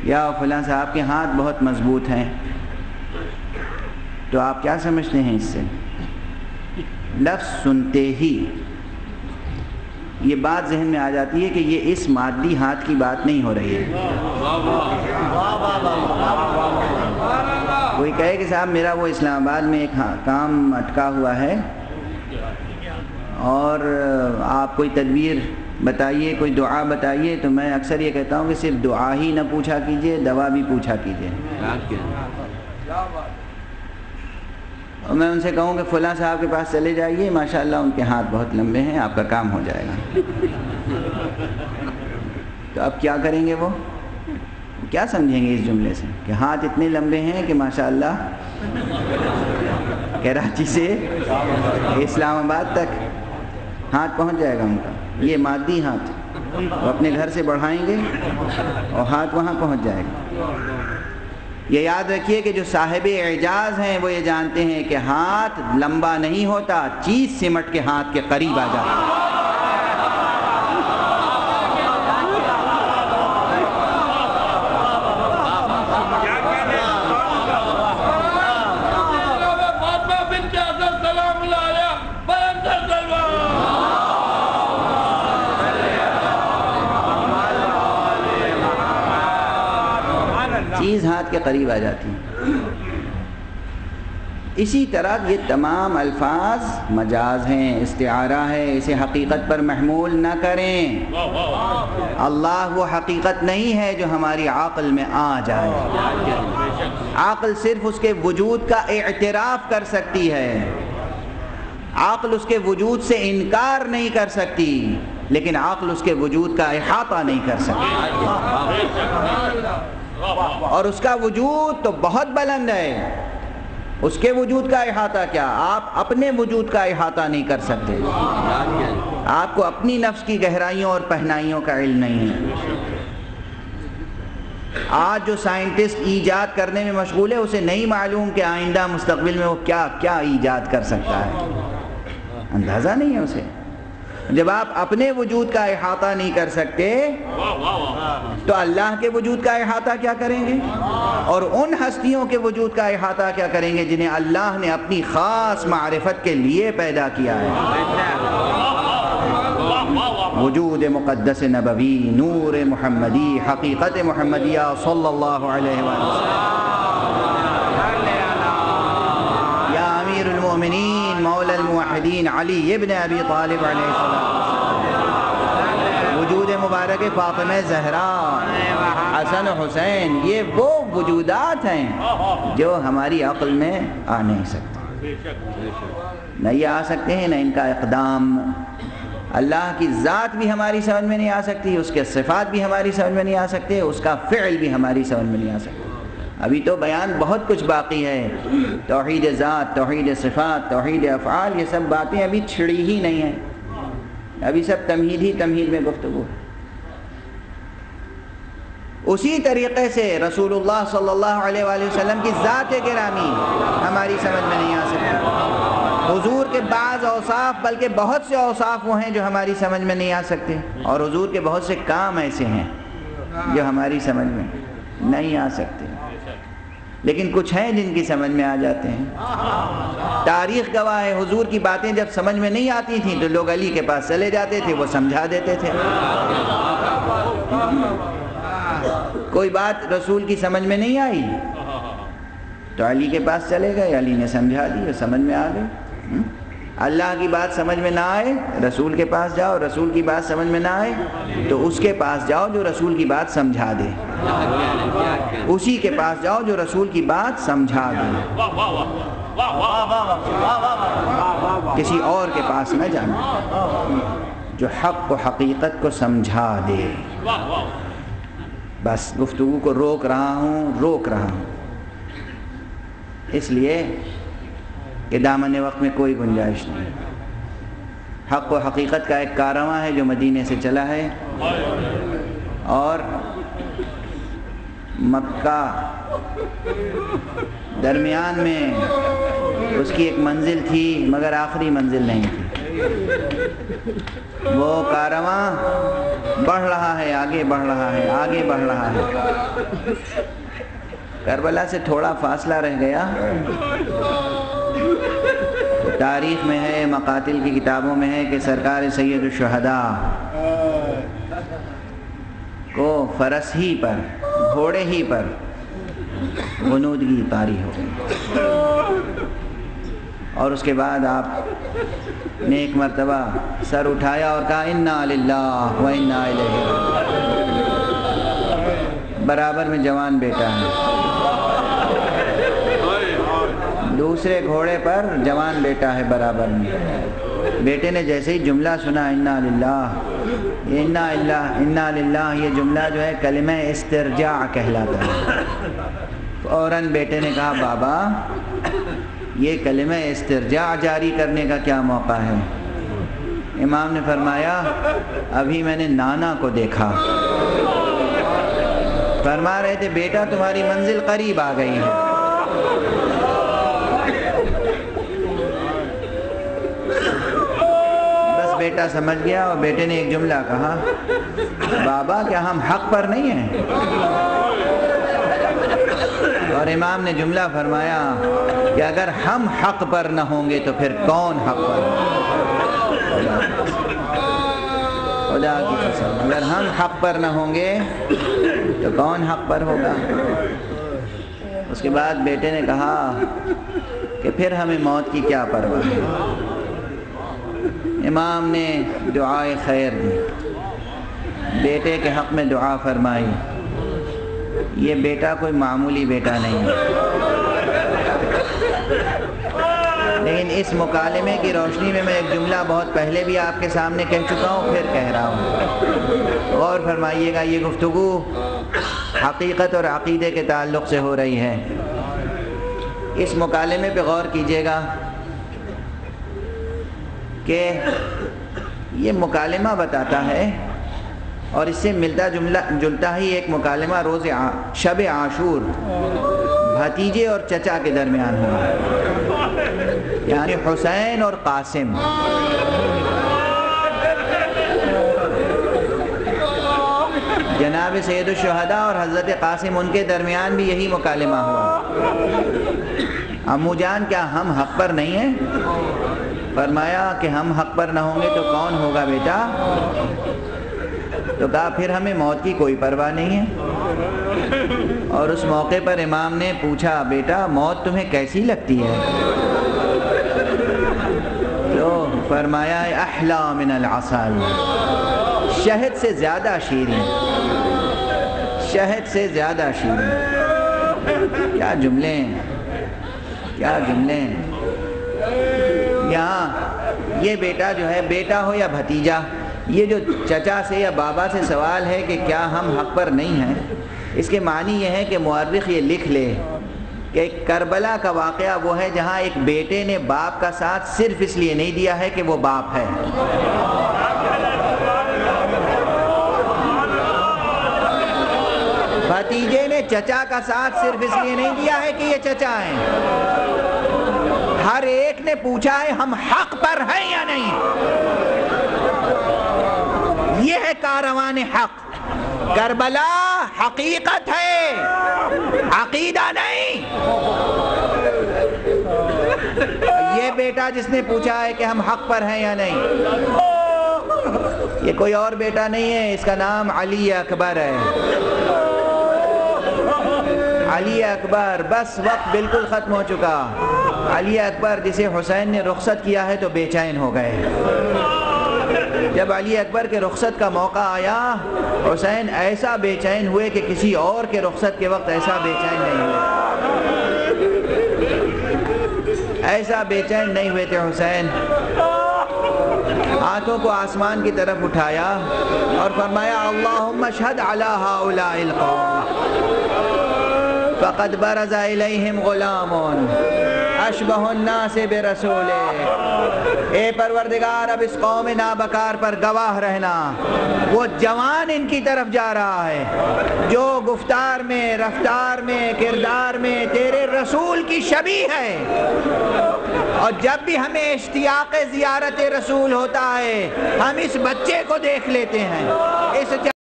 یا فلاں صاحب کے ہاتھ بہت مضبوط ہیں، تو آپ کیا سمجھتے ہیں اس سے؟ لفظ سنتے ہی یہ بات ذہن میں آ جاتی ہے کہ یہ اس مادی ہاتھ کی بات نہیں ہو رہی ہے۔ کوئی کہے کہ صاحب میرا وہ اسلام آباد میں ایک کام اٹکا ہوا ہے اور آپ کوئی تدبیر بتائیے، کوئی دعا بتائیے، تو میں اکثر یہ کہتا ہوں کہ صرف دعا ہی نہ پوچھا کیجئے، دوا بھی پوچھا کیجئے۔ اور میں ان سے کہوں کہ فلاں صاحب کے پاس چلے جائیے، ماشاءاللہ ان کے ہاتھ بہت لمبے ہیں، آپ کا کام ہو جائے گا۔ تو اب کیا کریں گے؟ وہ کیا سمجھیں گے اس جملے سے کہ ہاتھ اتنے لمبے ہیں کہ ماشاءاللہ کراچی سے اسلام آباد تک ہاتھ پہنچ جائے گا ان کا؟ یہ مادی ہاتھ وہ اپنے گھر سے بڑھائیں گے اور ہاتھ وہاں پہنچ جائے گا۔ یہ یاد رکھیے کہ جو صاحب اعجاز ہیں وہ یہ جانتے ہیں کہ ہاتھ لمبا نہیں ہوتا، چیز سمٹ کے ہاتھ کے قریب آ جاتا ہے۔ چیز ہاتھ کے قریب آ جاتی ہے۔ اسی طرح یہ تمام الفاظ مجاز ہیں، استعارہ ہے، اسے حقیقت پر محمول نہ کریں۔ اللہ وہ حقیقت نہیں ہے جو ہماری عقل میں آ جائے۔ عقل صرف اس کے وجود کا اعتراف کر سکتی ہے، عقل اس کے وجود سے انکار نہیں کر سکتی، لیکن عقل اس کے وجود کا احاطہ نہیں کر سکتی، اور اس کا وجود تو بہت بلند ہے۔ اس کے وجود کا احاطہ کیا، آپ اپنے وجود کا احاطہ نہیں کر سکتے۔ آپ کو اپنی نفس کی گہرائیوں اور پہنائیوں کا علم نہیں ہے۔ آج جو سائنٹسٹ ایجاد کرنے میں مشغول ہے اسے نہیں معلوم کہ آئندہ مستقبل میں وہ کیا کیا ایجاد کر سکتا ہے، اندازہ نہیں ہے اسے۔ جب آپ اپنے وجود کا احاطہ نہیں کر سکتے تو اللہ کے وجود کا احاطہ کیا کریں گے، اور ان ہستیوں کے وجود کا احاطہ کیا کریں گے جنہیں اللہ نے اپنی خاص معرفت کے لیے پیدا کیا ہے۔ وجود مقدس نبوی، نور محمدی، حقیقت محمدیہ صلی اللہ علیہ وسلم۔ یا امیر المؤمنین مولا الموحدین علی ابن ابی طالب علیہ السلام، وجود مبارک فاطمہ زہرا، حسن و حسین، یہ وہ وجودات ہیں جو ہماری عقل میں آ نہیں سکتے، نہ یہ آ سکتے ہیں نہ ان کا اقدام۔ اللہ کی ذات بھی ہماری سمجھ میں نہیں آ سکتی، اس کے صفات بھی ہماری سمجھ میں نہیں آ سکتے، اس کا فعل بھی ہماری سمجھ میں نہیں آ سکتا۔ ابھی تو بیان بہت کچھ باقی ہے، توحید ذات، توحید صفات، توحید افعال، یہ سب باتیں ابھی چھڑی ہی نہیں ہیں، ابھی سب تمہید ہی تمہید میں گفتگو ہے۔ اسی طریقے سے رسول اللہ صلی اللہ علیہ وآلہ وسلم کی ذات گرامی ہماری سمجھ میں نہیں آ سکتی۔ حضور کے بعض اوصاف، بلکہ بہت سے اوصاف وہ ہیں جو ہماری سمجھ میں نہیں آ سکتے، اور حضور کے بہت سے کام ایسے ہیں جو ہماری سمجھ میں نہیں آ سکتے، لیکن کچھ ہیں جن کی سمجھ میں آ جاتے ہیں۔ تاریخ گواہ ہے، حضور کی باتیں جب سمجھ میں نہیں آتی تھیں تو لوگ علی کے پاس چلے جاتے تھے، وہ سمجھا دیتے تھے۔ کوئی بات رسول کی سمجھ میں نہیں آئی تو علی کے پاس چلے گئے، علی نے سمجھا دی، سمجھ میں آ گئی۔ اللہ کی بات سمجھ میں نہ آئے رسول کے پاس جاؤ، رسول کی بات سمجھ میں نہ آئے تو اس کے پاس جاؤ جو رسول کی بات سمجھا دے، اسی کے پاس جاؤ جو رسول کی بات سمجھا دے، کسی اور کے پاس نہ جانا، جو حق و حقیقت کو سمجھا دے۔ بس گفتگو کو روک رہا ہوں اس لیے کہ دامن وقت میں کوئی گنجائش نہیں۔ حق و حقیقت کا ایک کارواں ہے جو مدینے سے چلا ہے، اور مکہ درمیان میں اس کی ایک منزل تھی مگر آخری منزل نہیں تھی۔ وہ کارواں بڑھ رہا ہے، آگے بڑھ رہا ہے، آگے بڑھ رہا ہے۔ کربلا سے تھوڑا فاصلہ رہ گیا، تاریخ میں ہے، مقاتل کی کتابوں میں ہے کہ سرکار سید الشہداء کو فرس ہی پر، گھوڑے ہی پر غنودگی طاری ہو گئی، اور اس کے بعد آپ نے ایک مرتبہ سر اٹھایا اور کہا انا للہ و انا الیہ راجعون۔ برابر میں جوان بیٹا ہے، دوسرے گھوڑے پر جوان بیٹا ہے برابر میں۔ بیٹے نے جیسے ہی جملہ سنا انا للہ انا للہ، یہ جملہ جو ہے کلمہ استرجاع کہلاتا ہے۔ فوراً بیٹے نے کہا بابا یہ کلمہ استرجاع جاری کرنے کا کیا موقع ہے؟ امام نے فرمایا ابھی میں نے نانا کو دیکھا، فرما رہے تھے بیٹا تمہاری منزل قریب آ گئی ہے۔ بس بیٹا سمجھ گیا اور بیٹے نے ایک جملہ کہا بابا کیا ہم حق پر نہیں ہیں؟ اور امام نے جملہ فرمایا کہ اگر ہم حق پر نہ ہوں گے تو پھر کون حق پر؟ خدا کی قسم، اگر ہم حق پر نہ ہوں گے تو کون حق پر ہوگا؟ اس کے بعد بیٹے نے کہا کہ پھر ہمیں موت کی کیا پرواہ ہے؟ امام نے دعائے خیر دی، بیٹے کے حق میں دعا فرمائی۔ یہ بیٹا کوئی معمولی بیٹا نہیں ہے، لیکن اس مکالمے کی روشنی میں ایک جملہ بہت پہلے بھی آپ کے سامنے کہہ چکا ہوں، پھر کہہ رہا ہوں، غور فرمائیے گا۔ یہ گفتگو حقیقت اور عقیدے کے تعلق سے ہو رہی ہے، اس مکالمے پہ غور کیجیے گا کہ یہ مکالمہ بتاتا ہے، اور اس سے ملتا جلتا ہی ایک مکالمہ روز شب عاشور بھتیجے اور چچا کے درمیان ہوا، یعنی حسین اور قاسم۔ جناب سید الشہداء اور حضرت قاسم ان کے درمیان بھی یہی مکالمہ ہوا۔ امو جان کیا ہم حق پر نہیں ہیں؟ فرمایا کہ ہم حق پر نہ ہوں گے تو کون ہوگا بیٹا؟ تو کہا پھر ہمیں موت کی کوئی پرواہ نہیں ہے۔ اور اس موقع پر امام نے پوچھا بیٹا موت تمہیں کیسی لگتی ہے؟ تو فرمایا احلا من العسل، شہد سے زیادہ شیریں، شہد سے زیادہ شیریں۔ کیا جملے ہیں، کیا جملے ہیں۔ یہاں یہ بیٹا جو ہے، بیٹا ہو یا بھتیجا، یہ جو چچا سے یا بابا سے سوال ہے کہ کیا ہم حق پر نہیں ہیں، اس کے معنی یہ ہے کہ مورخ یہ لکھ لے کہ کربلا کا واقعہ وہ ہے جہاں ایک بیٹے نے باپ کا ساتھ صرف اس لیے نہیں دیا ہے کہ وہ باپ ہے، بھتیجے نے چچا کا ساتھ صرف اس لیے نہیں دیا ہے کہ یہ چچا ہیں، ہر ایک نے پوچھا ہے ہم حق پر ہیں یا نہیں۔ یہ ہے کاروان حق۔ کربلا حقیقت ہے، عقیدہ نہیں۔ یہ بیٹا جس نے پوچھا ہے کہ ہم حق پر ہیں یا نہیں، یہ کوئی اور بیٹا نہیں ہے، اس کا نام علی اکبر ہے۔ علی اکبر، بس وقت بالکل ختم ہو چکا۔ علی اکبر جسے حسین نے رخصت کیا ہے تو بے چین ہو گئے۔ جب علی اکبر کے رخصت کا موقع آیا، حسین ایسا بے چین ہوئے کہ کسی اور کے رخصت کے وقت ایسا بے چین نہیں ہوئے، ایسا بے چین نہیں ہوئے تھے حسین۔ ہاتھوں کو آسمان کی طرف اٹھایا اور فرمایا اللہم اشہد علی ہؤلاء القوم، فقد برز الیہم غلام اشبہ الناس برسول. اے پروردگار اب اس قوم نابکار پر گواہ رہنا، وہ جوان ان کی طرف جا رہا ہے جو گفتار میں، رفتار میں، کردار میں تیرے رسول کی شبیہ ہے. اور جب بھی ہمیں اشتیاق زیارت رسول ہوتا ہے ہم اس بچے کو دیکھ لیتے ہیں، اس